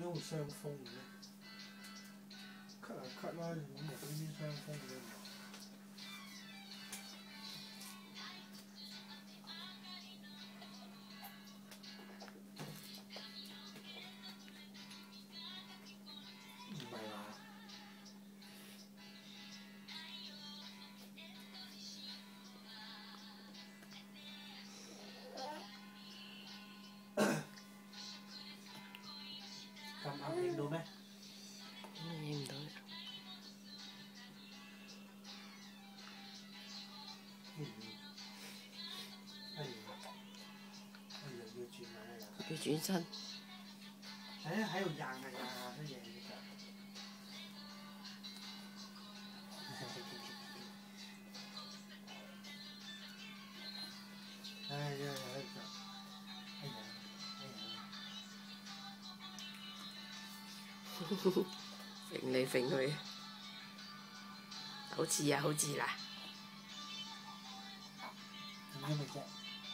會傷風嘅？咳啊咳啦，咁咪邊傷風嘅嘛？唔係話。咁啱影到咩？ 影唔到。 哎呀，要轉啊！ 要轉身。 喺度扔乜嘢呢個？哎呀！哎呀！ 揈嚟揈去，好似啊，好似啦。 影咩啫？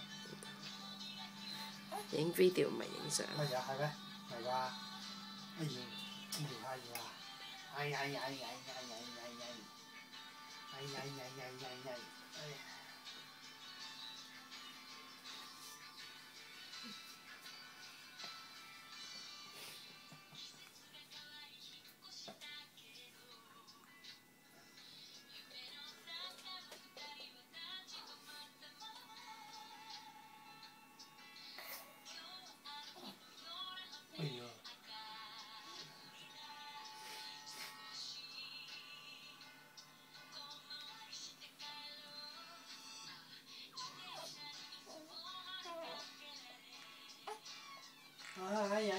影 video 唔係影相。 乜嘢係咩？係㗎。哎呀！哎呀！哎呀！哎呀！哎呀！哎呀！哎呀！哎呀！哎呀！哎呀！